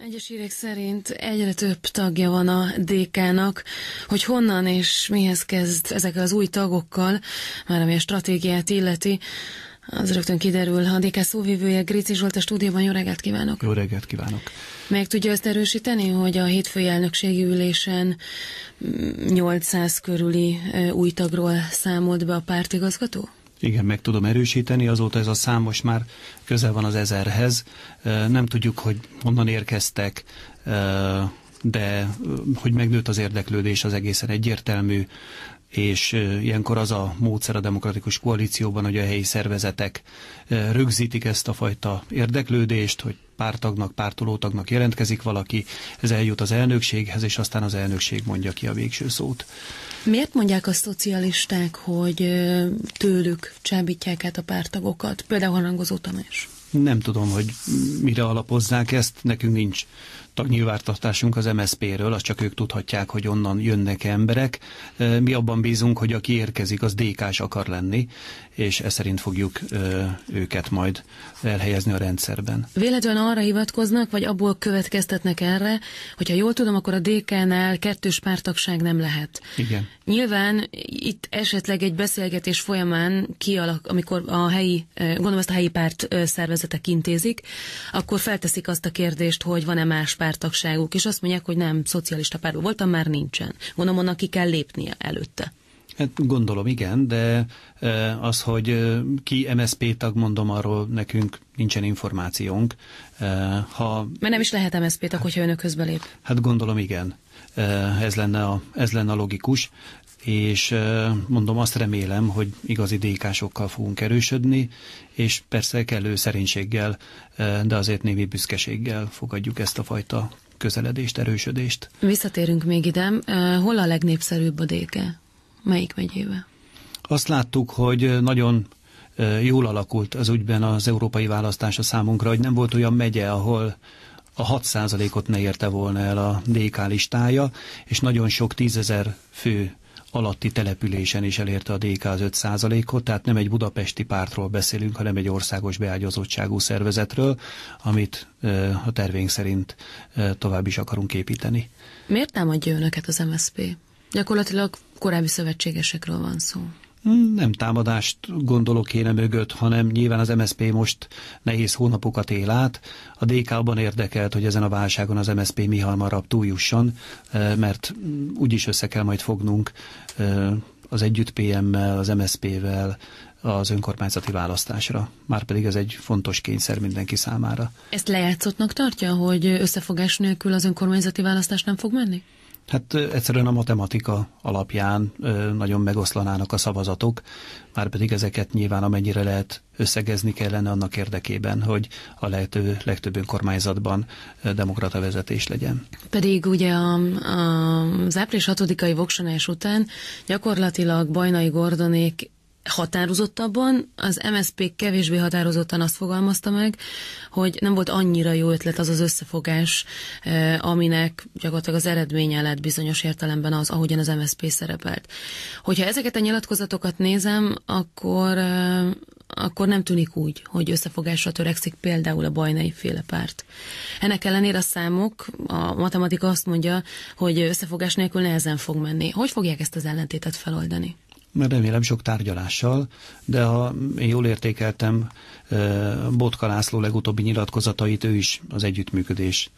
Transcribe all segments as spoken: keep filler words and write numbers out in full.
Egyes hírek szerint egyre több tagja van a dé ká-nak, hogy honnan és mihez kezd ezekkel az új tagokkal, már ami a stratégiát illeti, az rögtön kiderül. A dé ká szóvivője Gréci Zsolt a stúdióban. Jó reggelt kívánok! Jó reggelt kívánok! Meg tudja azt erősíteni, hogy a hétfői elnökségi ülésen nyolcszáz körüli új tagról számolt be a pártigazgató? Igen, meg tudom erősíteni, azóta ez a szám most már közel van az ezerhez. Nem tudjuk, hogy honnan érkeztek, de hogy megnőtt az érdeklődés, az egészen egyértelmű, és ilyenkor az a módszer a demokratikus koalícióban, hogy a helyi szervezetek rögzítik ezt a fajta érdeklődést, hogy pártagnak, pártolótagnak jelentkezik valaki, ez eljut az elnökséghez, és aztán az elnökség mondja ki a végső szót. Miért mondják a szocialisták, hogy tőlük csábítják át a párttagokat, például Harangozó Tamás? Nem tudom, hogy mire alapozzák ezt, nekünk nincs tagnyilvántartásunk az em es zé pé-ről, azt csak ők tudhatják, hogy onnan jönnek emberek. Mi abban bízunk, hogy aki érkezik, az dé ká-s akar lenni, és e szerint fogjuk őket majd elhelyezni a rendszerben. Véletlenül arra hivatkoznak, vagy abból következtetnek erre, hogyha jól tudom, akkor a dé ká-nál kettős párttagság nem lehet. Igen. Nyilván itt esetleg egy beszélgetés folyamán kialak, amikor a helyi, gondolom ezt a helyi párt szervezetek intézik, akkor felteszik azt a kérdést, hogy van-e más párttagságuk, és azt mondják, hogy nem, szocialista pártban voltam, már nincsen. Gondolom, onnan ki kell lépnie előtte. Hát gondolom, igen, de az, hogy ki em es zé pé tag, mondom, arról nekünk nincsen információnk. Ha... Mert nem is lehet em es zé pé tag, hogyha önökhöz belép. Hát gondolom, igen. Ez lenne a, ez lenne a logikus, és mondom, azt remélem, hogy igazi dé ká-sokkal fogunk erősödni, és persze kellő szerénységgel, de azért némi büszkeséggel fogadjuk ezt a fajta közeledést, erősödést. Visszatérünk még ide. Hol a legnépszerűbb a dé ká? Melyik megyébe? Azt láttuk, hogy nagyon jól alakult az ügyben az európai választás a számunkra, hogy nem volt olyan megye, ahol a hat százalékot ne érte volna el a dé ká listája, és nagyon sok tízezer fő alatti településen is elérte a dé ká az öt százalékot, tehát nem egy budapesti pártról beszélünk, hanem egy országos beágyazottságú szervezetről, amit a tervénk szerint tovább is akarunk építeni. Miért támadja önöket az em es zé pé? Gyakorlatilag korábbi szövetségesekről van szó. Nem támadást gondolok én mögött, hanem nyilván az em es zé pé most nehéz hónapokat él át. A dé ká abban érdekelt, hogy ezen a válságon az em es zé pé mi hamarabb túljusson, mert úgyis össze kell majd fognunk az Együtt pé em-mel, az em es zé pé-vel, az önkormányzati választásra. Márpedig ez egy fontos kényszer mindenki számára. Ezt lejátszottnak tartja, hogy összefogás nélkül az önkormányzati választás nem fog menni? Hát egyszerűen a matematika alapján nagyon megoszlanának a szavazatok, márpedig ezeket nyilván amennyire lehet összegezni kellene annak érdekében, hogy a lehető legtöbb önkormányzatban demokrata vezetés legyen. Pedig ugye a, a, az április hatodikai voksolás után gyakorlatilag Bajnai Gordonék határozottabban, az em es zé pé kevésbé határozottan azt fogalmazta meg, hogy nem volt annyira jó ötlet az az összefogás, aminek gyakorlatilag az eredménye lett bizonyos értelemben az, ahogyan az em es zé pé szerepelt. Hogyha ezeket a nyilatkozatokat nézem, akkor, akkor nem tűnik úgy, hogy összefogásra törekszik például a bajnai féle párt. Ennek ellenére a számok, a matematika azt mondja, hogy összefogás nélkül nehezen fog menni. Hogy fogják ezt az ellentétet feloldani? Mert remélem sok tárgyalással, de ha én jól értékeltem Botka László legutóbbi nyilatkozatait, ő is az együttműködés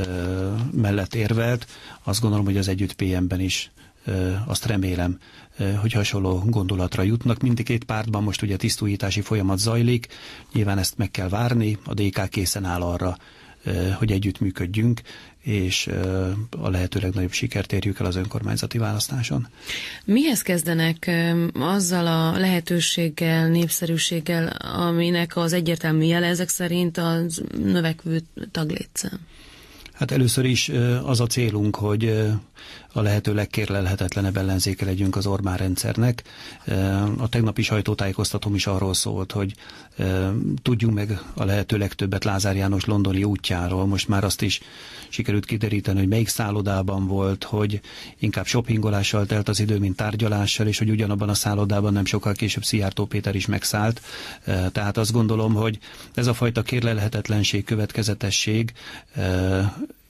mellett érvelt. Azt gondolom, hogy az Együtt pé em-ben is azt remélem, hogy hasonló gondolatra jutnak. Mindkét pártban most ugye tisztújítási folyamat zajlik, nyilván ezt meg kell várni, a dé ká készen áll arra, hogy együttműködjünk, és a lehető legnagyobb sikert érjük el az önkormányzati választáson. Mihez kezdenek azzal a lehetőséggel, népszerűséggel, aminek az egyértelmű jele ezek szerint a növekvő taglétszám? Hát először is az a célunk, hogy a lehető legkérlelhetetlenebb ellenzéke legyünk az Orbán rendszernek. A tegnapi sajtótájékoztatóm is arról szólt, hogy tudjunk meg a lehető legtöbbet Lázár János londoni útjáról. Most már azt is sikerült kideríteni, hogy melyik szállodában volt, hogy inkább shoppingolással telt az idő, mint tárgyalással, és hogy ugyanabban a szállodában nem sokkal később Szijjártó Péter is megszállt. Tehát azt gondolom, hogy ez a fajta kérlelhetetlenség, következetesség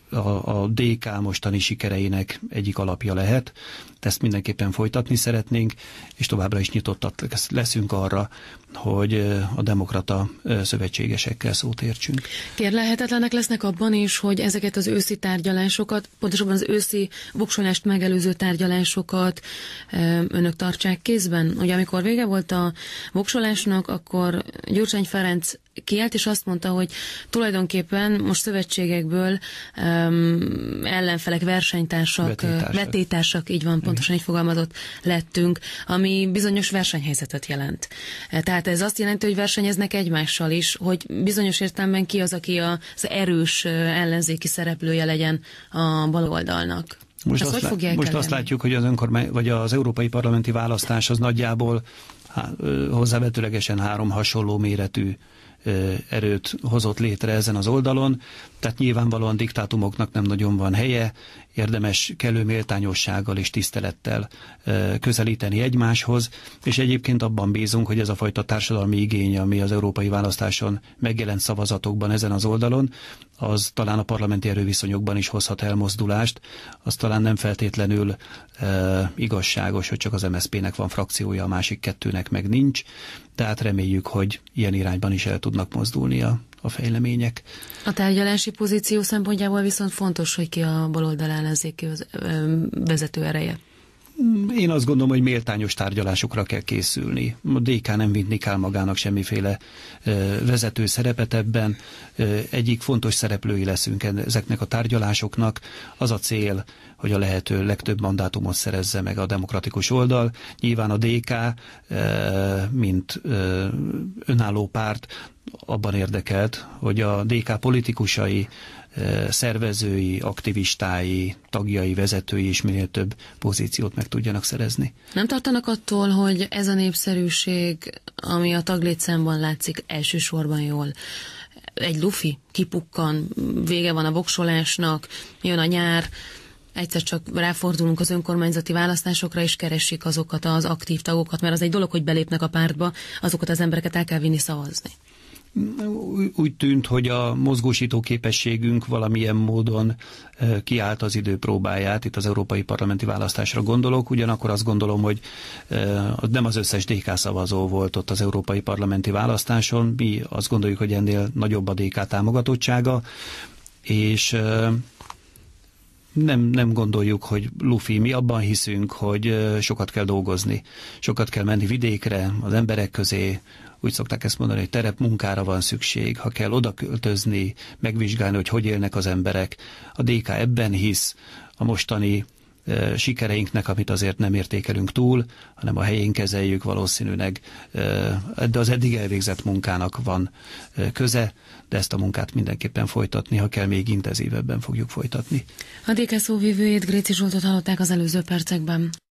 a, a dé ká mostani sikereinek egyik alapja lehet. Ezt mindenképpen folytatni szeretnénk, és továbbra is nyitottak leszünk arra, hogy a demokrata szövetségesekkel szót értsünk. Kérlelhetetlenek lesznek abban is, hogy ezeket az őszi tárgyalásokat, pontosabban az őszi voksolást megelőző tárgyalásokat önök tartsák kézben? Ugye amikor vége volt a voksolásnak, akkor Gyurcsány Ferenc kiállt, és azt mondta, hogy tulajdonképpen most szövetségekből um, ellenfelek, versenytársak, vetétársak, vetétársak így van, pontosan így fogalmazott lettünk, ami bizonyos versenyhelyzetet jelent. Tehát ez azt jelenti, hogy versenyeznek egymással is, hogy bizonyos értelemben ki az, aki az erős ellenzéki szereplője legyen a baloldalnak. Most, azt, azt, lá- most azt látjuk, hogy az önkormány, vagy az európai parlamenti választás az nagyjából há, hozzávetőlegesen három hasonló méretű erőt hozott létre ezen az oldalon, tehát nyilvánvalóan diktátumoknak nem nagyon van helye, érdemes kellő méltányossággal és tisztelettel közelíteni egymáshoz, és egyébként abban bízunk, hogy ez a fajta társadalmi igény, ami az európai választáson megjelent szavazatokban ezen az oldalon, az talán a parlamenti erőviszonyokban is hozhat elmozdulást, az talán nem feltétlenül e, igazságos, hogy csak az em es zé pének van frakciója, a másik kettőnek meg nincs, tehát reméljük, hogy ilyen irányban is el tudnak mozdulni a, a fejlemények. A tárgyalási pozíció szempontjából viszont fontos, hogy ki a baloldal ellenzéki vezető ereje. Én azt gondolom, hogy méltányos tárgyalásokra kell készülni. A dé ká nem vinni kell magának semmiféle vezető szerepet ebben. Egyik fontos szereplői leszünk ezeknek a tárgyalásoknak. Az a cél, hogy a lehető legtöbb mandátumot szerezze meg a demokratikus oldal. Nyilván a dé ká, mint önálló párt, abban érdekelt, hogy a dé ká politikusai, szervezői, aktivistái, tagjai, vezetői is minél több pozíciót meg tudjanak szerezni. Nem tartanak attól, hogy ez a népszerűség, ami a taglétszámban látszik, elsősorban jól, egy lufi kipukkan, vége van a voksolásnak, jön a nyár, egyszer csak ráfordulunk az önkormányzati választásokra, és keresik azokat az aktív tagokat, mert az egy dolog, hogy belépnek a pártba, azokat az embereket el kell vinni szavazni. Úgy tűnt, hogy a mozgósító képességünk valamilyen módon kiállt az idő próbáját, itt az európai parlamenti választásra gondolok, ugyanakkor azt gondolom, hogy nem az összes dé ká szavazó volt ott az európai parlamenti választáson, mi azt gondoljuk, hogy ennél nagyobb a dé ká támogatottsága, és Nem, nem gondoljuk, hogy lufi, mi abban hiszünk, hogy sokat kell dolgozni, sokat kell menni vidékre, az emberek közé, úgy szokták ezt mondani, hogy terepmunkára van szükség, ha kell oda költözni, megvizsgálni, hogy hogy élnek az emberek. A dé ká ebben hisz, a mostani e, sikereinknek, amit azért nem értékelünk túl, hanem a helyén kezeljük valószínűleg, e, de az eddig elvégzett munkának van e, köze, de ezt a munkát mindenképpen folytatni, ha kell, még intenzívebben fogjuk folytatni. A dé ká szóvivőjét, Gréci Zsoltot hallották az előző percekben.